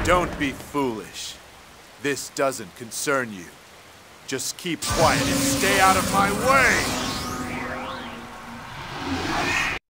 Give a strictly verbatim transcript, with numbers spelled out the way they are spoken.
Don't be foolish. This doesn't concern you. Just keep quiet and stay out of my way!